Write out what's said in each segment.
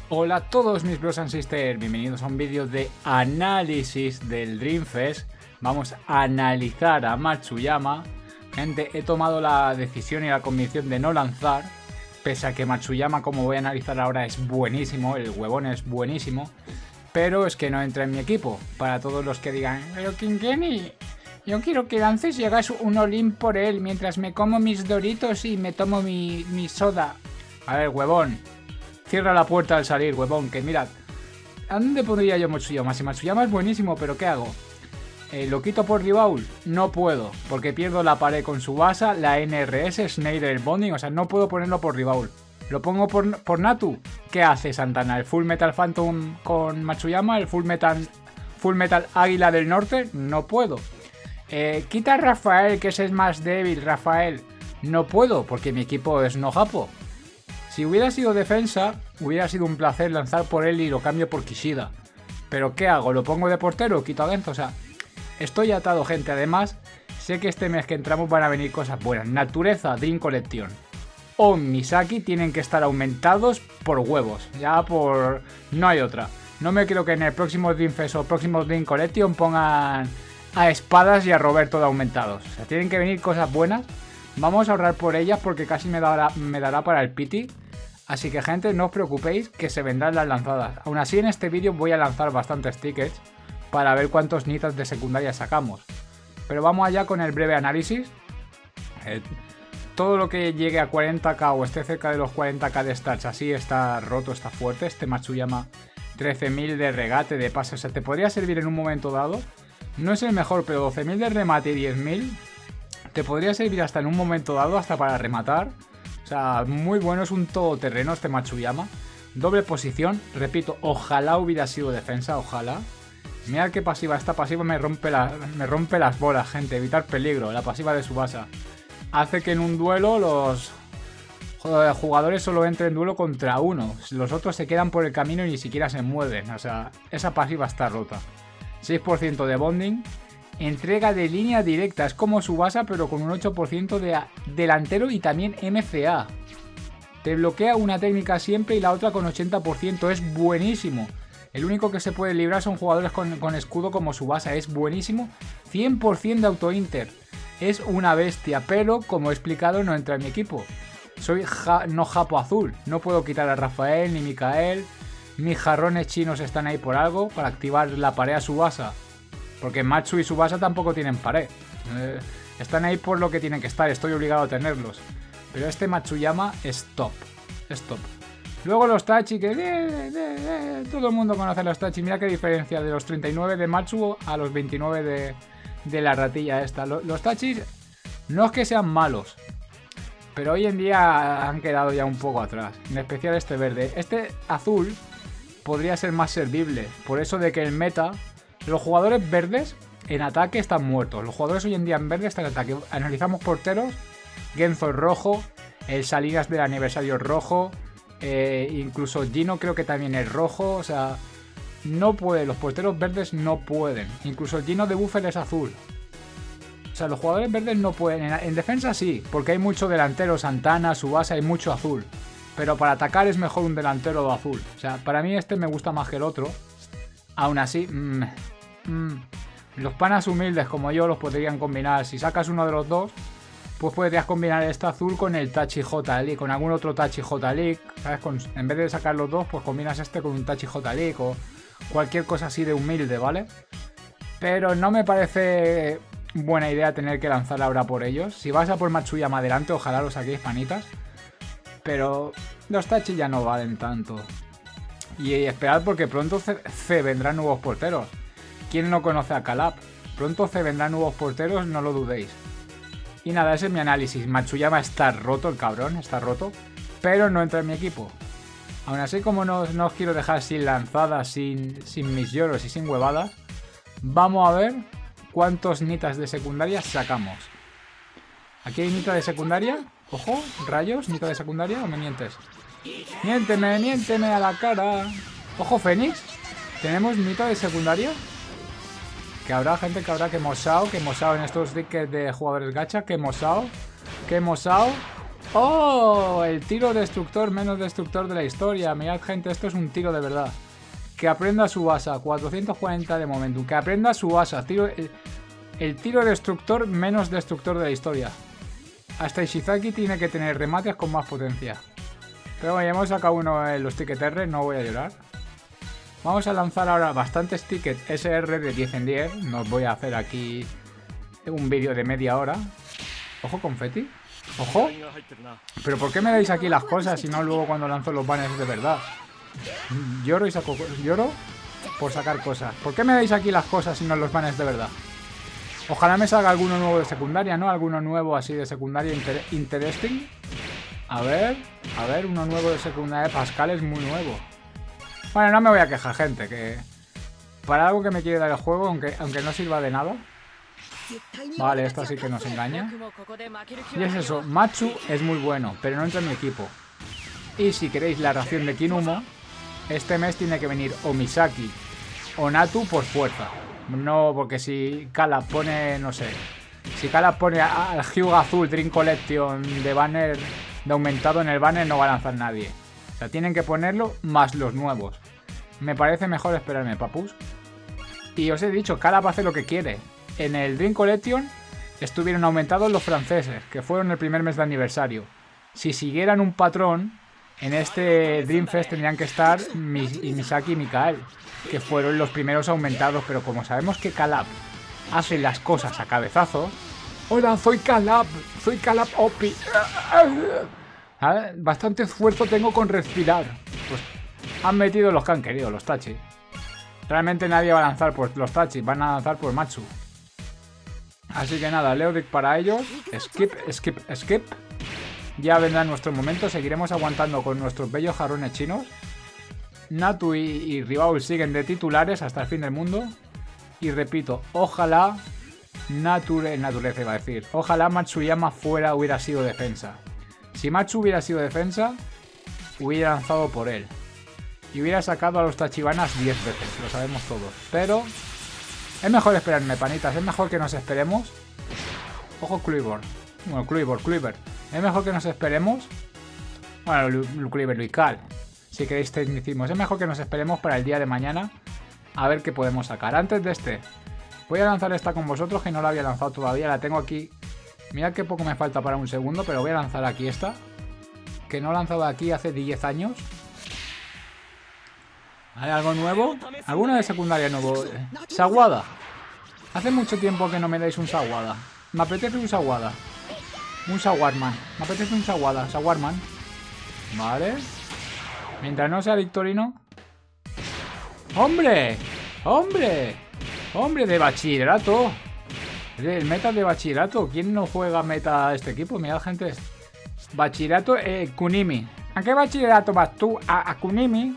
Hola a todos mis bros and sisters, bienvenidos a un vídeo de análisis del Dreamfest. Vamos a analizar a Matsuyama. Gente, he tomado la decisión y la convicción de no lanzar, pese a que Matsuyama, como voy a analizar ahora, es buenísimo, el huevón es buenísimo, pero es que no entra en mi equipo. Para todos los que digan, pero Kingeni, yo quiero que lances y hagas un all-in por él mientras me como mis doritos y me tomo mi soda. A ver, huevón. Cierra la puerta al salir, huevón, que mirad. ¿A dónde pondría yo Matsuyama? Si Matsuyama es buenísimo, pero ¿qué hago? ¿Lo quito por Ribaul? No puedo, porque pierdo la pared con Subasa, la NRS, Schneider Bonding, o sea, no puedo ponerlo por Ribaul. ¿Lo pongo por Natu? ¿Qué hace Santana? ¿El Full Metal Phantom con Matsuyama? ¿El Full Metal Águila del Norte? No puedo. Quita a Rafael, que ese es más débil, Rafael. No puedo, porque mi equipo es no japo. Si hubiera sido defensa, hubiera sido un placer lanzar por él y lo cambio por Kishida. Pero ¿qué hago? ¿Lo pongo de portero o quito a Genzo? O sea, estoy atado, gente. Además, sé que este mes que entramos van a venir cosas buenas. Natureza, Dream Collection o Misaki tienen que estar aumentados por huevos. Ya por... no hay otra. No me creo que en el próximo Dreamfest o próximo Dream Collection pongan a Espadas y a Roberto de aumentados. O sea, tienen que venir cosas buenas. Vamos a ahorrar por ellas porque casi me dará para el pity. Así que, gente, no os preocupéis que se vendrán las lanzadas. Aún así, en este vídeo voy a lanzar bastantes tickets para ver cuántos nitas de secundaria sacamos. Pero vamos allá con el breve análisis. Todo lo que llegue a 40k o esté cerca de los 40k de stats, así está roto, está fuerte. Este Matsuyama 13.000 de regate, de pase, o sea, te podría servir en un momento dado. No es el mejor, pero 12.000 de remate y 10.000 te podría servir hasta en un momento dado, hasta para rematar. O sea, muy bueno, es un todoterreno este Matsuyama. Doble posición, repito, ojalá hubiera sido defensa, ojalá. Mirad qué pasiva, esta pasiva me rompe las bolas, gente. Evitar peligro, la pasiva de Subasa. Hace que en un duelo los jugadores solo entren en duelo contra uno. Los otros se quedan por el camino y ni siquiera se mueven. O sea, esa pasiva está rota. 6% de bonding. Entrega de línea directa, es como Subasa pero con un 8% de delantero y también MCA. Te bloquea una técnica siempre y la otra con 80%, es buenísimo. El único que se puede librar son jugadores con escudo como Subasa, es buenísimo. 100% de auto-inter, es una bestia, pero como he explicado no entra en mi equipo. Soy no japo azul, no puedo quitar a Rafael ni Mikael. Mis jarrones chinos están ahí por algo, para activar la pared a Subasa. Porque Matsu y Subasa tampoco tienen pared. Están ahí por lo que tienen que estar. Estoy obligado a tenerlos. Pero este Matsuyama es top. Es top. Luego los Tachi, que todo el mundo conoce a los Tachi. Mira qué diferencia de los 39 de Matsu a los 29 de la ratilla esta. Los Tachis no es que sean malos, pero hoy en día han quedado ya un poco atrás. En especial este verde. Este azul podría ser más servible. Por eso de que el meta... Los jugadores verdes en ataque están muertos. Los jugadores hoy en día en verde están en ataque. Analizamos porteros. Genzo es rojo. El Salinas del aniversario es rojo. Incluso Gino creo que también es rojo. O sea, no puede. Los porteros verdes no pueden. Incluso el Gino de Buffer es azul. O sea, los jugadores verdes no pueden. En defensa sí, porque hay mucho delantero. Santana, Subasa, hay mucho azul. Pero para atacar es mejor un delantero azul. O sea, para mí este me gusta más que el otro. Aún así... los panas humildes como yo los podrían combinar. Si sacas uno de los dos, pues podrías combinar este azul con el Tachi J League, con algún otro Tachi J League, ¿sabes? En vez de sacar los dos, pues combinas este con un Tachi J League o cualquier cosa así de humilde, ¿vale? Pero no me parece buena idea tener que lanzar ahora por ellos. Si vas a por Matsuyama adelante, ojalá lo saquéis, panitas. Pero los Tachi ya no valen tanto. Y esperad porque pronto se vendrán nuevos porteros. ¿Quién no conoce a Calab? Pronto se vendrán nuevos porteros, no lo dudéis. Y nada, ese es mi análisis. Matsuyama está roto, el cabrón, está roto. Pero no entra en mi equipo. Aún así, como no os quiero dejar sin lanzadas, sin mis lloros y sin huevadas, vamos a ver cuántos nitas de secundaria sacamos. Aquí hay nita de secundaria. Ojo, rayos, nita de secundaria, ¿o me mientes? Miénteme a la cara. Ojo, Fénix. ¿Tenemos nita de secundaria? Que habrá gente que habrá que mosao en estos tickets de jugadores gacha, que mosao. ¡Oh! El tiro destructor menos destructor de la historia. Mirad, gente, esto es un tiro de verdad. Que aprenda Tsubasa. 440 de momentum. Que aprenda Tsubasa. El tiro destructor menos destructor de la historia. Hasta Ishizaki tiene que tener remates con más potencia. Pero bueno, ya hemos sacado uno en los tickets R. No voy a llorar. Vamos a lanzar ahora bastantes tickets SR de 10 en 10. No os voy a hacer aquí un vídeo de media hora. Ojo, confeti. Ojo. Pero ¿por qué me dais aquí las cosas y no luego cuando lanzo los banners de verdad? Lloro y saco... Lloro por sacar cosas. ¿Por qué me dais aquí las cosas y no los banners de verdad? Ojalá me salga alguno nuevo de secundaria, ¿no? Alguno nuevo así de secundaria interesting. A ver, uno nuevo de secundaria. Pascal es muy nuevo. Bueno, no me voy a quejar, gente, que... Para algo que me quiere dar el juego, aunque no sirva de nada. Vale, esto sí que nos engaña. Y es eso, Matsu es muy bueno, pero no entra en mi equipo. Y si queréis la ración de Kinumo, este mes tiene que venir o Misaki o Natu por fuerza. No, porque si Calab pone, no sé, si Calab pone al Hyuga Azul Dream Collection de banner, de aumentado en el banner, no va a lanzar nadie. O sea, tienen que ponerlo más los nuevos. Me parece mejor esperarme, papus. Y os he dicho, Calab hace lo que quiere. En el Dream Collection estuvieron aumentados los franceses, que fueron el primer mes de aniversario. Si siguieran un patrón, en este Dream Fest tendrían que estar Misaki y Mikael, que fueron los primeros aumentados, pero como sabemos que Calab hace las cosas a cabezazos... ¡Hola, soy Calab Opi! Bastante esfuerzo tengo con respirar. Pues han metido los que han querido, los Tachi. Realmente nadie va a lanzar por los Tachi, van a lanzar por Matsu. Así que nada, Leodic para ellos. Skip. Ya vendrá nuestro momento. Seguiremos aguantando con nuestros bellos jarrones chinos. Natu y Ribaul siguen de titulares hasta el fin del mundo. Y repito, ojalá naturaleza iba a decir. Ojalá Matsuyama hubiera sido defensa. Si Matsu hubiera sido defensa, hubiera lanzado por él. Y hubiera sacado a los Tachibanas 10 veces. Lo sabemos todos. Pero... es mejor esperarme, panitas. Es mejor que nos esperemos. Ojo, Kluivor. Bueno, Kluivor. Es mejor que nos esperemos. Bueno, Kluivor, Luical. Si queréis tecnicismo. Es mejor que nos esperemos para el día de mañana. A ver qué podemos sacar. Antes de este, voy a lanzar esta con vosotros, que no la había lanzado todavía. La tengo aquí. Mirad qué poco me falta para un segundo, pero voy a lanzar aquí esta. Que no he lanzado aquí hace 10 años. ¿Hay algo nuevo? ¿Alguno de secundaria nuevo? Sawada. Hace mucho tiempo que no me dais un Sawada. Me apetece un Sawada. Un Sawarman. Me apetece un Sawarman. Vale. Mientras no sea Victorino. ¡Hombre! ¡Hombre! ¡Hombre de bachillerato! El meta de bachillerato. ¿Quién no juega meta a este equipo? Mirad, gente. Bachillerato, Kunimi. ¿A qué bachillerato vas tú? A Kunimi.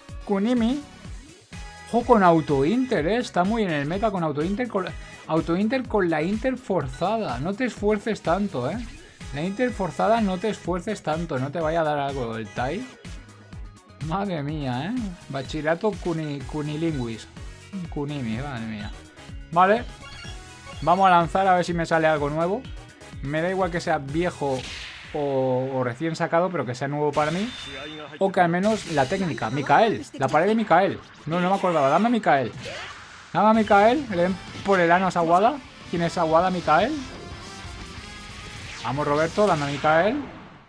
Ojo con Auto-Inter, está muy en el meta con Auto-Inter. Auto-Inter con la Inter forzada. No te esfuerces tanto, La Inter forzada, no te esfuerces tanto. No te vaya a dar algo el Tai. Madre mía, Bachillerato Cunilinguis. Kunimi, madre mía. Vale. Vamos a lanzar a ver si me sale algo nuevo. Me da igual que sea viejo o recién sacado, pero que sea nuevo para mí. O que al menos la técnica. Mikael, la pared de Mikael. No me acordaba. Dame a Mikael. Dame a Mikael. Le den por el ano a Sawada. ¿Quién es Sawada? Mikael. Vamos, Roberto, dame a Mikael.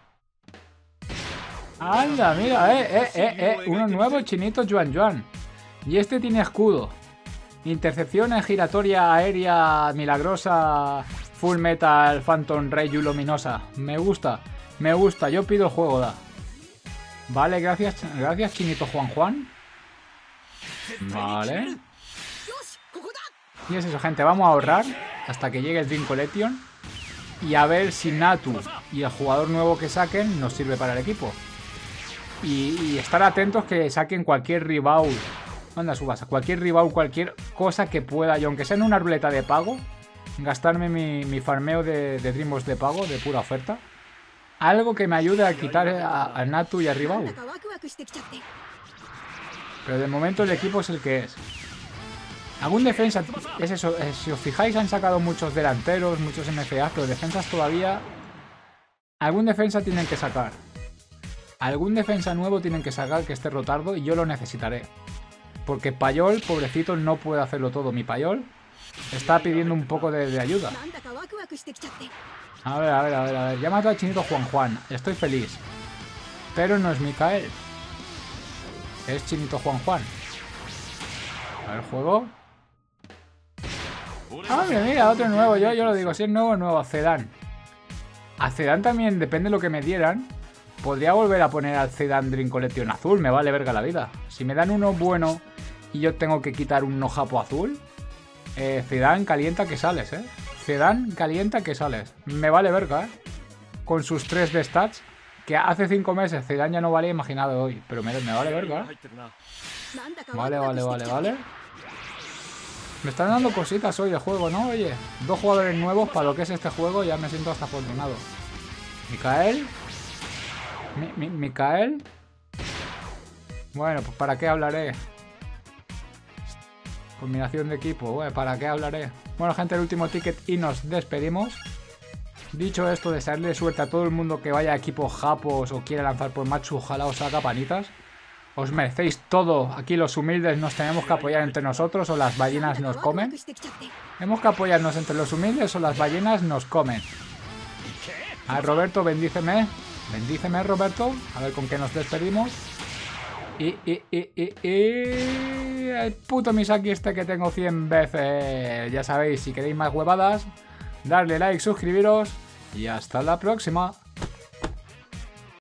Anda, mira, uno nuevo, chinito Juan. Y este tiene escudo. Intercepción en giratoria aérea milagrosa. Full Metal Phantom Ray luminosa. Me gusta. Yo pido el juego, da. Vale, gracias chinito Juan. Vale. Y es eso, gente. Vamos a ahorrar hasta que llegue el Dream Collection. Y a ver si Natu y el jugador nuevo que saquen nos sirve para el equipo. Y estar atentos que saquen cualquier rival. Anda, subas. Cualquier rival, cualquier cosa que pueda yo, aunque sea en una ruleta de pago, gastarme mi farmeo de Dreambox de pago, de pura oferta. Algo que me ayude a quitar a Natu y a rival. Pero de momento el equipo es el que es. Algún defensa, es eso, si os fijáis han sacado muchos delanteros, muchos MFA, pero defensas todavía Algún defensa tienen que sacar. Algún defensa nuevo tienen que sacar que esté Rotardo y yo lo necesitaré. Porque Payol, pobrecito, no puede hacerlo todo. Mi Payol está pidiendo un poco de ayuda. A ver, a ver, a ver, a ver. Ya mató al chinito Juan. Estoy feliz. Pero no es Mikael. Es chinito Juan. A ver, juego. Ah, mira, otro nuevo. Yo lo digo, si es nuevo. Zidane. A Zidane también, depende de lo que me dieran. Podría volver a poner al Zidane Dream Collection azul. Me vale verga la vida. Si me dan uno bueno y yo tengo que quitar un no japo azul, Zidane calienta que sales, Zidane calienta que sales. Me vale verga, con sus 3 de stats. Que hace 5 meses Zidane ya no valía, imaginado hoy. Pero me vale verga. Vale. Me están dando cositas hoy de juego, ¿no? Oye, 2 jugadores nuevos para lo que es este juego. Ya me siento hasta afortunado. Mikael. Mikael. Bueno, pues ¿para qué hablaré? Combinación de equipo. Bueno, ¿para qué hablaré? Bueno, gente, el último ticket y nos despedimos. Dicho esto, desearle suerte a todo el mundo que vaya a equipos japos o quiera lanzar por Matsu. Ojalá os haga panitas. Os merecéis todo. Aquí los humildes nos tenemos que apoyar entre nosotros o las ballenas nos comen. Tenemos que apoyarnos entre los humildes o las ballenas nos comen. A ver, Roberto, bendíceme. Bendíceme, Roberto. A ver con qué nos despedimos. El puto Misaki este que tengo 100 veces. Ya sabéis, si queréis más huevadas, darle like, suscribiros y hasta la próxima.